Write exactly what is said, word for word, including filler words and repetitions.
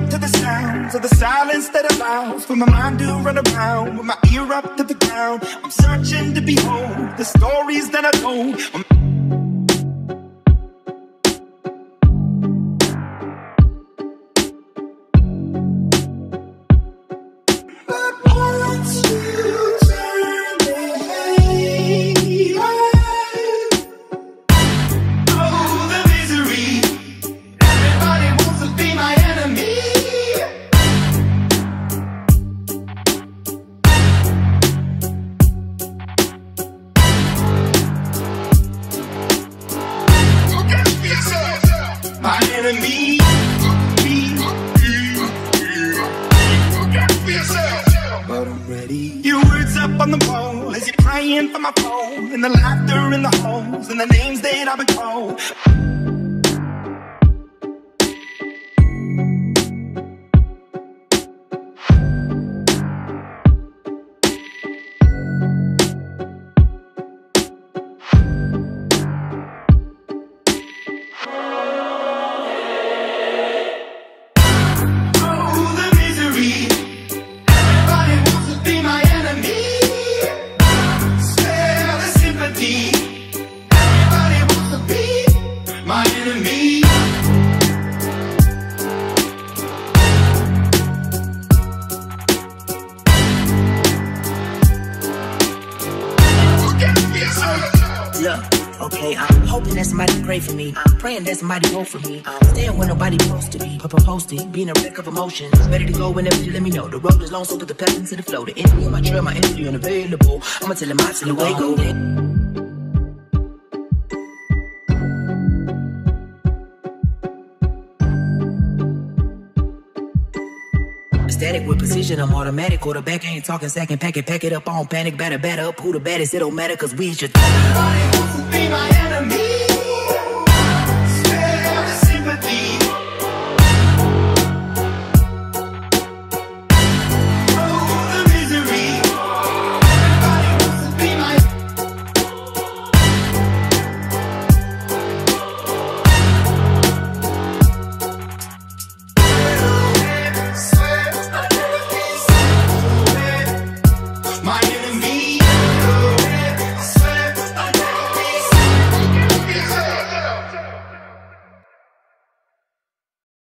to the sounds of the silence that allows for my mind to run around with my ear up to the ground. I'm searching to behold the stories that I told. I'm for my phone, and the laughter in the holes, and the names that I've been called. For me, I'm praying that somebody vote for me. I'm staying where nobody's supposed to be. Posting, being a wreck of emotions. Ready to go whenever you let me know. The road is long, so put the pedal into the flow. The enemy on my trail, my energy unavailable. I'ma tell him I till the way go. Static with precision, I'm automatic. Quarterback ain't talking second, pack it, pack it up, on panic, batter, batter up. Who the baddest? It don't matter, cause we should. Everybody wants to be my enemy.